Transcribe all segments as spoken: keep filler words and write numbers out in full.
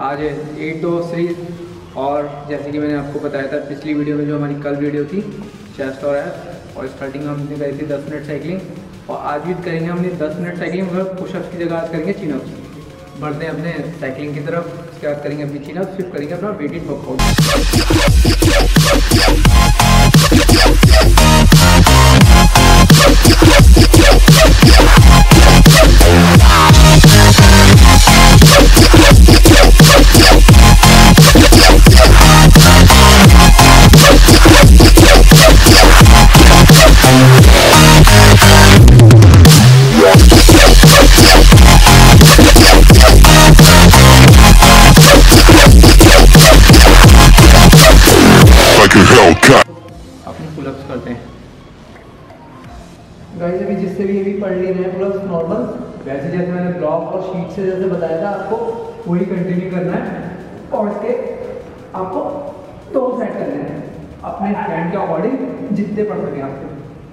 आज eight dough series और जैसे कि मैंने आपको बताया था पिछली वीडियो में जो हमारी कल वीडियो थी चेस्ट और एब्स, और स्टार्टिंग हमने करी थी दस मिनट साइकिलिंग और आज भी करेंगे हमने दस मिनट साइकिलिंग मतलब पुशअप्स की जगह आज करेंगे चिनअप्स। बढ़ते हैं अपने साइकिलिंग की तरफ, उसके बाद करेंगे अपनी चिनअप्स, फिर करेंगे अपना वेटेड वर्कआउट। अपनी पुलअप्स करते हैं गाइस। अभी जिससे भी अभी पढ़ ले रहे हैं पुलअप्स नॉर्मल, वैसे जैसे मैंने ब्लॉक और शीट से जैसे बताया था आपको वही कंटिन्यू करना है और इसके आपको दो सेट करने हैं अपने हैंड के अकॉर्डिंग जितने पढ़ सकें आपको।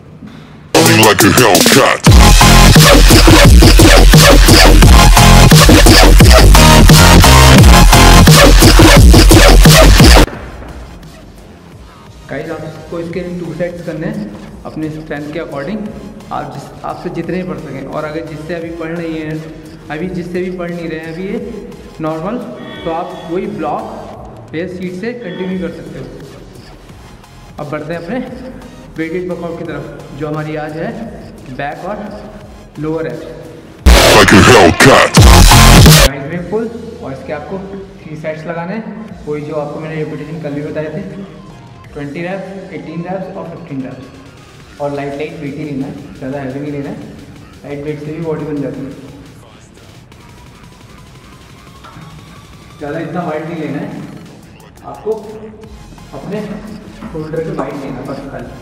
गाइस आपको इसके टू सेट्स करने हैं अपने स्ट्रेंथ के अकॉर्डिंग, आप जिस आपसे जितने पढ़ सकें। और अगर जिससे अभी पढ़ नहीं है अभी जिससे भी पढ़ नहीं रहे हैं अभी ये नॉर्मल, तो आप वही ब्लॉक या सीट से कंटिन्यू कर सकते हो। अब बढ़ते हैं अपने वेटेड वर्कआउट की तरफ, जो हमारी आज है बैक और लोअर एब्स में फुल, और इसके आपको थ्री सेट्स लगाने हैं वही जो आपको मैंने रेपिटेशन कल भी बताए थे, ट्वेंटी रैप्स, एटीन रैप्स और फिफ्टीन रैप्स। और लाइट लाइट वेट ही लेना है, ज़्यादा हैवी नहीं लेना है, लाइट वेट से भी बॉडी बन जाती है। ज़्यादा इतना वाइट नहीं लेना है आपको, अपने शोल्डर के वाइट लेना बस खाली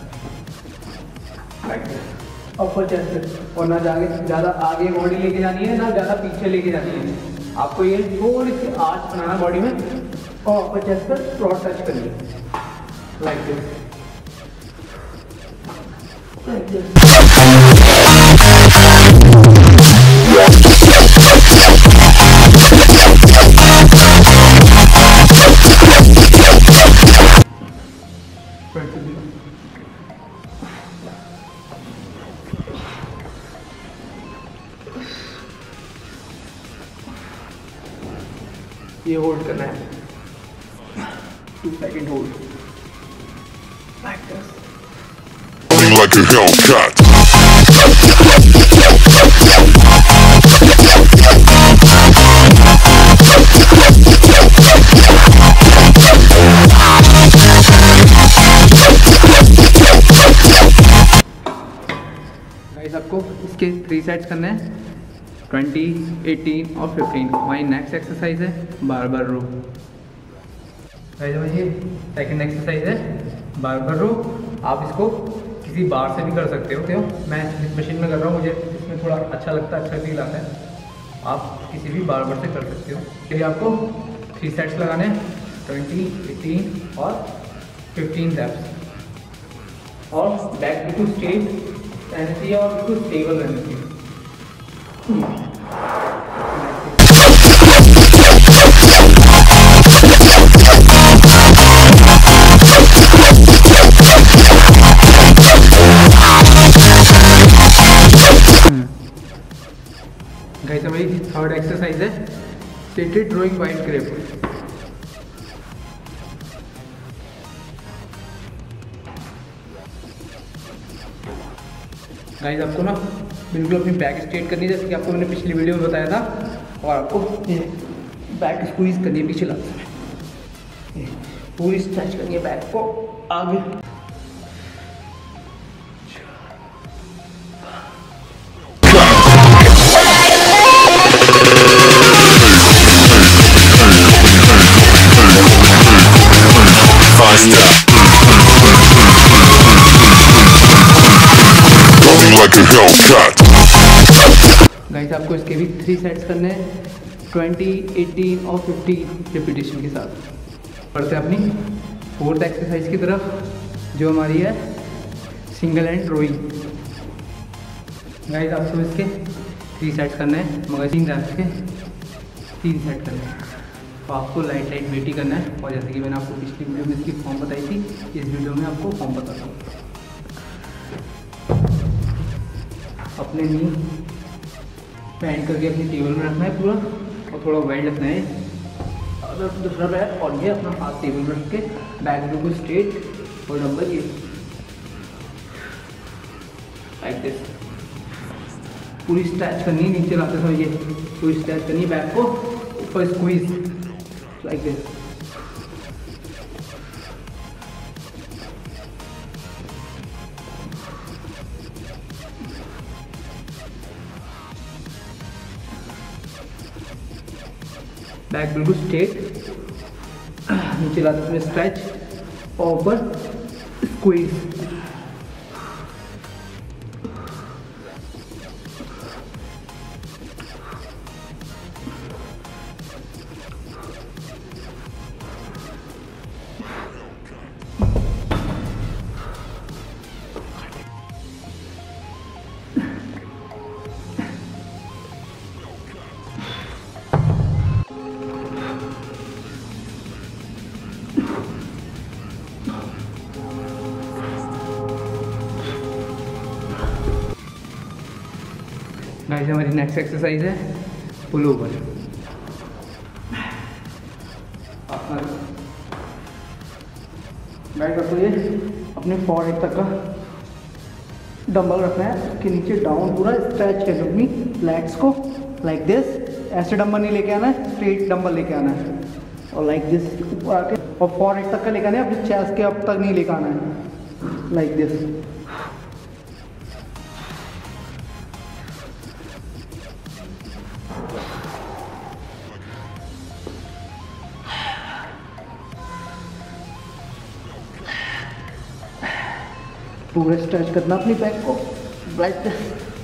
अपर चेस्ट, और ना जाके ज़्यादा आगे बॉडी लेके जानी है ना ज़्यादा पीछे लेके जानी है। आपको ये थोड़ी सी आर्च बनाना बॉडी में और अपर चेस्ट पर फ्लोर टच करनी है like this, like this. ये होल्ड करना है, two second hold like this. Like a Hellcat. Guys आपको इसके थ्री सेट्स करने हैं, ट्वेंटी, एटीन और फिफ्टीन। हमारी नेक्स्ट एक्सरसाइज है बारबर रो। गाइस ये सेकंड एक्सरसाइज है बारबर रो। आप इसको किसी बार से भी कर सकते हो, क्यों मैं इस मशीन में कर रहा हूँ, मुझे इसमें थोड़ा अच्छा लगता है, अच्छा फील आता है। आप किसी भी बारबर से कर सकते हो। फिर आपको थ्री सेट्स लगाने हैं, ट्वेंटी, एटीन और फिफ्टीन रैप्स, और बैक बिल्कुल स्ट्रेट रहनी चाहिए और बिल्कुल स्टेबल रहनी चाहिए। गाइस हमारी थर्ड एक्सरसाइज है seated rowing wide grip. Guys आपको ना बिल्कुल अपनी बैक स्ट्रेट करनी है जैसे कि आपको मैंने पिछली वीडियो में बताया था, और आपको बैक स्क्वीज करनी है पीछे लाते समय, पूरी स्ट्रेच करनी है बैक को आगे। गाइस आपको इसके भी थ्री सेट्स करने हैं, ट्वेंटी, एटीन और फिफ्टीन रिपीटेशन के साथ। बढ़ते हैं अपनी फोर्थ एक्सरसाइज की तरफ, जो हमारी है सिंगल हैंड रोइंग। गाइस आपको इसके थ्री सेट्स करने हैं, मगर तीन रैप्स के तीन सेट करने हैं। तो आपको लाइट लाइट वेट ही करना है। और जैसे कि मैंने आपको पिछली वीडियो में इसकी फॉर्म बताई थी, इस वीडियो में आपको फॉर्म बताता हूँ। अपने नी बैंड करके अपनी टेबल में रखना है पूरा, और थोड़ा वाइड रखना है अगर दूसरा बैग, और ये अपना हाथ टेबल में रख के बैक बिल्कुल स्ट्रेट और डंबल ये लाइक दिस पूरी स्ट्रेच करनी है। नीचे लाते समय ये पूरी स्ट्रेच करनी है, बैक को ऊपर स्क्वीज लाइक दिस। बैक बिल्कुल स्ट्रेट, नीचे लाते समय स्ट्रेच और ऊपर स्क्वीज। गाइस हमारी नेक्स्ट एक्सरसाइज है पुल ओवर। गाइस आपको ये अपने फोरहेड तक का डंबल रखना है, उसके नीचे डाउन पूरा स्ट्रेच करके अपनी लेग्स को लाइक दिस। ऐसे डंबल नहीं लेके आना है, स्ट्रेट डंबल लेके आना है और लाइक दिस ऊपर आके, और फोरहेड तक का लेके आना है, अपने चेस्ट के अब तक नहीं लेके आना है लाइक दिस। पूरा स्ट्रेच करना अपनी बैक को लाइक दिस।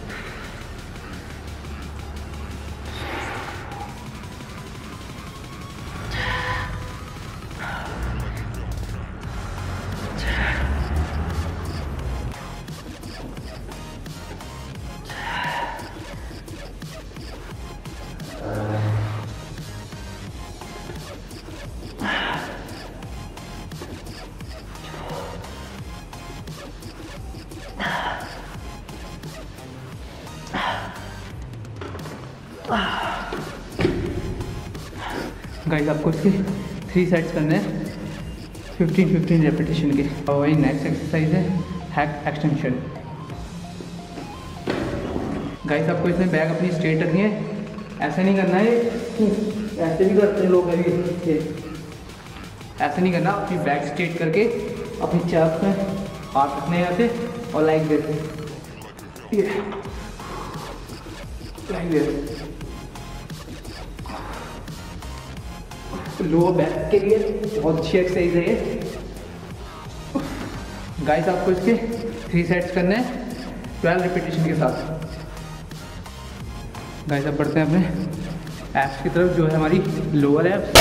गाइस आपको इसके थ्री सेट्स करने हैं फिफ्टीन फिफ्टीन रेपिटेशन के। और वही नेक्स्ट एक्सरसाइज है हैक एक्सटेंशन। गाइस आपको इसमें बैग अपनी स्ट्रेट रखनी है, ऐसे नहीं करना है कि ऐसे भी करते हैं लोग अभी, ऐसे नहीं करना। अपनी बैग स्ट्रेट करके अपनी चेस्ट में हाथ रखने हैं ऐसे और like this, like this. Lower back के लिए बहुत अच्छी एक्सरसाइज है ये। गाइस आपको इसके थ्री सेट्स करने हैं ट्वेल्व रिपीटेशन के साथ। गाइस अब बढ़ते हैं अपने एब्स की तरफ, जो है हमारी लोअर एब्स।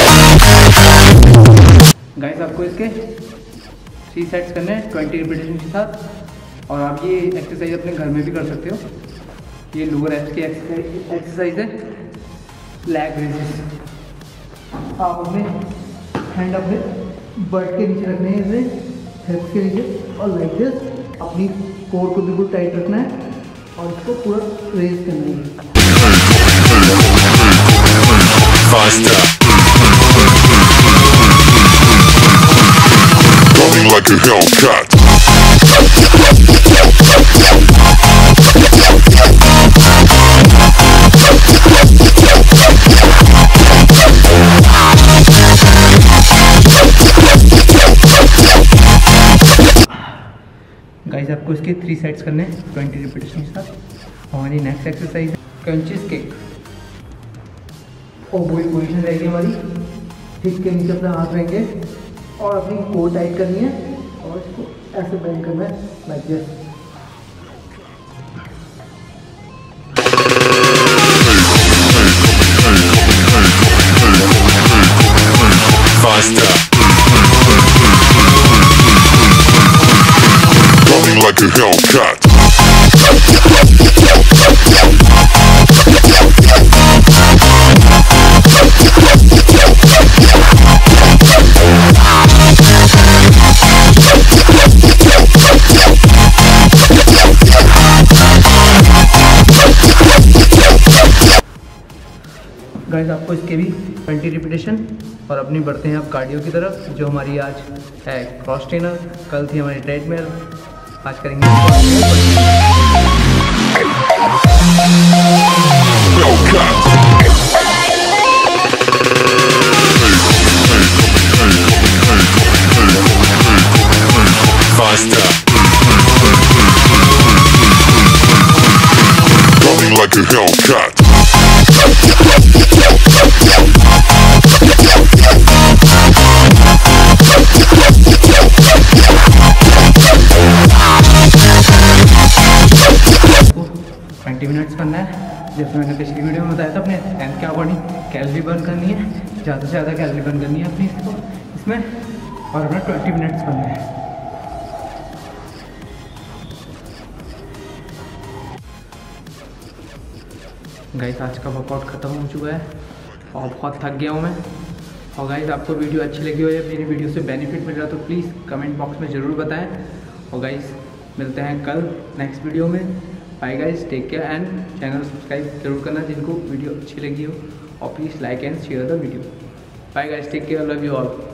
गाइस आपको इसके थ्री सेट्स करने हैं ट्वेंटी रिपीटेशन के साथ, और आप ये एक्सरसाइज अपने घर में भी कर सकते हो। ये लोअर एब्स की एक्सरसाइज है लैग रेजिस। आप अपने हैंड अपने बट के नीचे रखने हैं, इसे हिप्स के नीचे, और लाइक दिस अपनी कोर को बिल्कुल टाइट रखना है और इसको पूरा रेज करना है। Running like a Hellcat. Guys आपको इसके थ्री सेट्स करने हैं ट्वेंटी रिपीटेशन के साथ। हमारी नेक्स्ट एक्सरसाइज है क्रंचेस किक। और वही पोजीशन रहेगी हमारी, हिप के नीचे अपना हाथ रहेंगे और अपनी कोर टाइट करनी है और इसको ऐसे बेंड करना है like this. Faster. Running like a Hellcat. Guys आपको इसके भी ट्वेंटी रिपीटेशन। और अपनी बढ़ते हैं अब कार्डियो की तरफ, जो हमारी आज है क्रॉस ट्रेनर, कल थी हमारी ट्रेडमिल, आज करेंगे Faster. Coming like a Hellcat. Twenty minutes करना है। जैसे मैंने पिछली वीडियो में बताया था, अपने स्ट्रेंथ के अकॉर्डिंग कैलोरी बर्न करनी है, ज़्यादा से ज़्यादा कैलोरी बर्न करनी है अपनी इसको इसमें, और अपना ट्वेंटी मिनट्स करना है। गाइस आज का वर्कआउट ख़त्म हो चुका है और बहुत थक गया हूँ मैं। और गाइस आपको वीडियो अच्छी लगी हो या मेरी वीडियो से बेनिफिट मिल रहा तो प्लीज़ कमेंट बॉक्स में ज़रूर बताएं। और गाइस मिलते हैं कल नेक्स्ट वीडियो में। Bye guys, take care and channel subscribe जरूर करना जिनको वीडियो अच्छी लगी हो, और please like and share the video. Bye guys, take care, love you all.